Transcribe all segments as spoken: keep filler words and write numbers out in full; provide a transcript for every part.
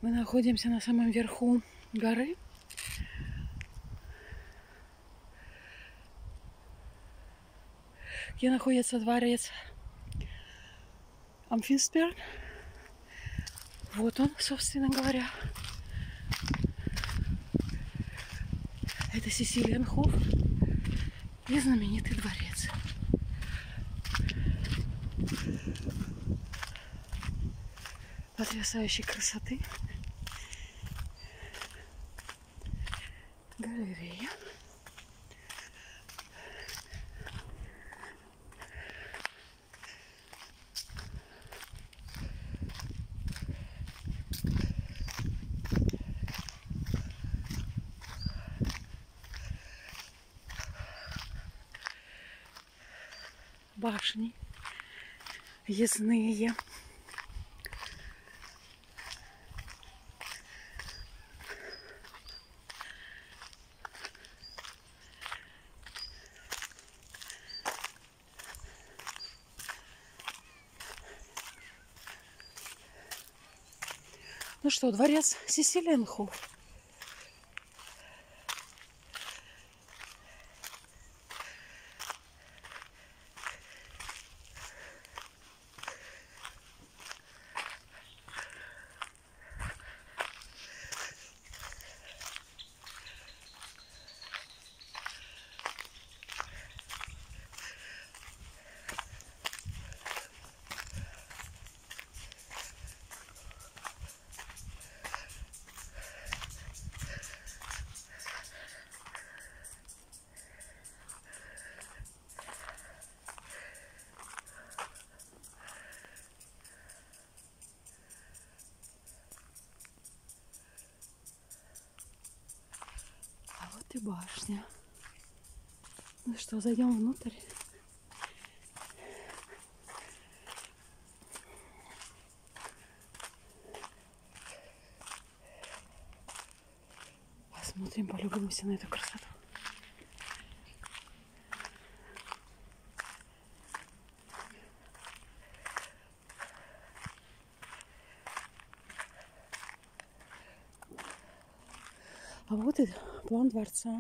Мы находимся на самом верху горы. Где находится дворец Амфисберг. Вот он, собственно говоря. Это Сесилиенхоф и знаменитый дворец. Потрясающей красоты. Галерея. Башни въездные. Ну что, дворец Сесилиенхоф. И башня. Ну что, зайдем внутрь. Посмотрим, полюбуемся на эту красоту. А вот и план дворца.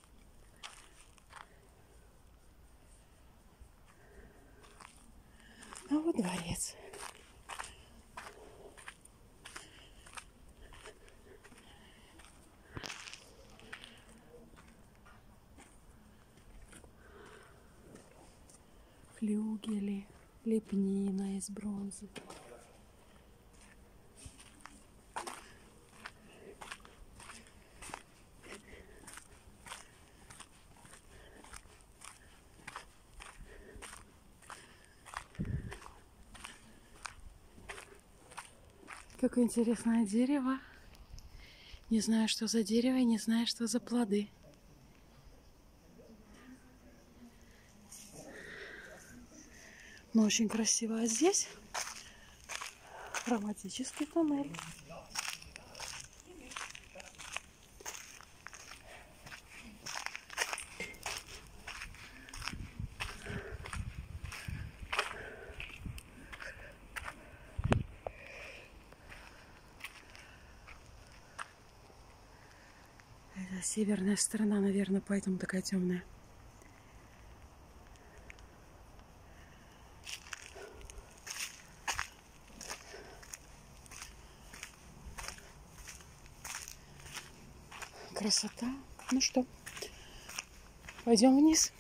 А вот дворец. Флюгели, лепнина из бронзы. Какое интересное дерево. Не знаю, что за дерево, и не знаю, что за плоды. Но очень красиво. А здесь романтический тоннель. Это северная сторона, наверное, поэтому такая темная. Красота. Ну что, пойдем вниз.